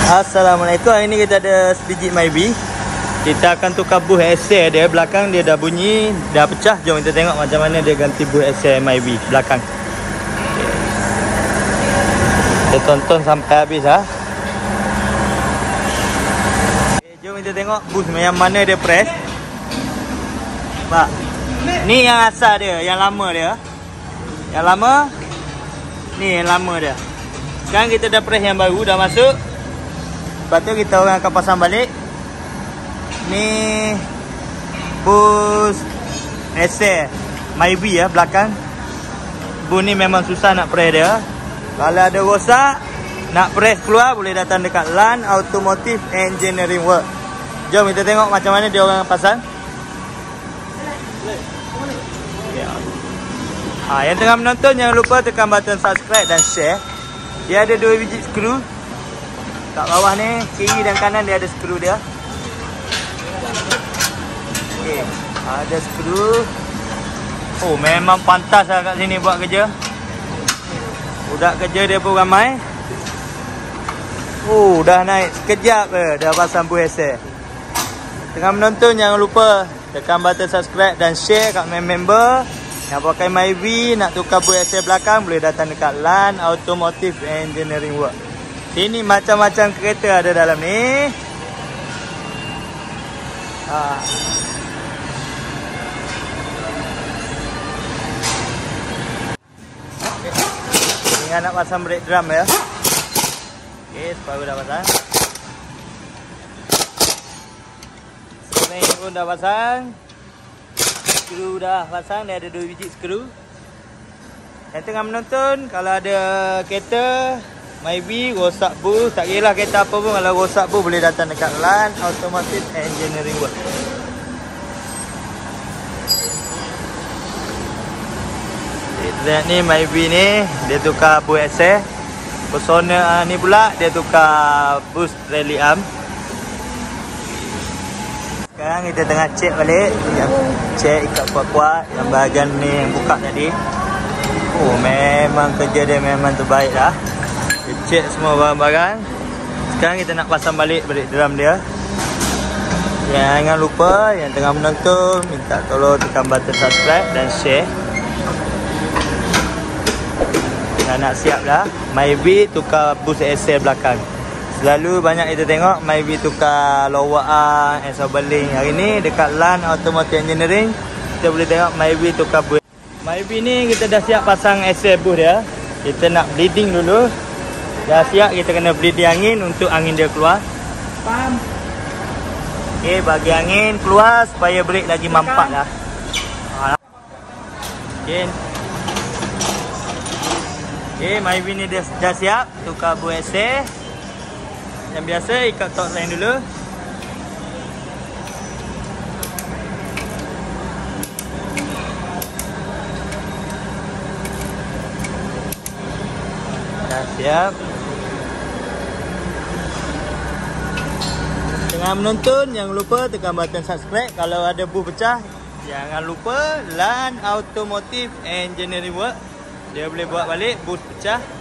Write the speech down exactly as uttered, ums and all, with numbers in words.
Assalamualaikum. Hari ni kita ada sebiji Myvi. Kita akan tukar buh axle dia. Belakang dia dah bunyi, dah pecah. Jom kita tengok macam mana dia ganti buh axle Myvi belakang. Kita tonton sampai habis ha. Okay, jom kita tengok buh yang mana dia press. Pak. Ni yang asal dia, yang lama dia. Yang lama. Ni yang lama dia. Sekarang kita dah press yang baru, dah masuk. Lepas tu kita orang akan pasang balik. Ni bus axle Myvi ya belakang. Bus ni memang susah nak press dia. Kalau ada rosak nak press keluar, boleh datang dekat LAN Automotive Engineering Work. Jom kita tengok macam mana dia orang pasang. Ha, yang tengah menonton jangan lupa tekan button subscribe dan share. Dia ada dua biji skru. Kat bawah ni, kiri dan kanan dia ada skru dia. Okey, ada skru. Oh, memang pantas lah kat sini buat kerja. Budak kerja dia pun ramai. Oh, dah naik sekejap ke dah pasang buh axle. Tengah menonton jangan lupa tekan button subscribe dan share kat member yang pakai Myvi nak tukar buh axle belakang, boleh datang dekat LAN Automotive Engineering Work. Sini macam-macam kereta ada dalam ni. Ha. Okay. Tinggal nak pasang brake drum ya. Okey, separuh dah pasang. Spring pun dah pasang. Skru dah pasang, dia ada dua biji skru. Yang tengah menonton, kalau ada kereta Myvi rosak buh, tak kira lah kereta apa pun, kalau rosak buh boleh datang dekat LAN Automotive Engineering Work. Lihat ni Myvi ni, dia tukar buh axle. Persona ni pula dia tukar boost rally arm. Sekarang kita tengah check balik, check ikat kuat-kuat yang bahagian ni yang buka tadi. Oh, memang kerja dia memang terbaik dah. Kita check semua barang-barang. Sekarang kita nak pasang balik balik drum dia. Jangan lupa yang tengah menonton, minta tolong tekan button subscribe dan share. Dah nak siap dah. Myvi tukar boost axle belakang. Selalu banyak kita tengok Myvi tukar lower arm, ensobling. Hari ni dekat LAN Automotive Engineering kita boleh tengok Myvi tukar boost. Myvi ni kita dah siap pasang axle boost dia. Kita nak bleeding dulu. Dah siap, kita kena bleeding angin untuk angin dia keluar. Pam. Okey, bagi angin keluar supaya brake lagi mampak dah. Okey. Okey, Myvi ni dah, dah siap tukar buh axle. Yang biasa ikat top line dulu. Dah siap. Tengah menonton jangan lupa tekan button subscribe. Kalau ada buh pecah jangan lupa LAN Automotive Engineering Work. Dia boleh buat balik buh pecah.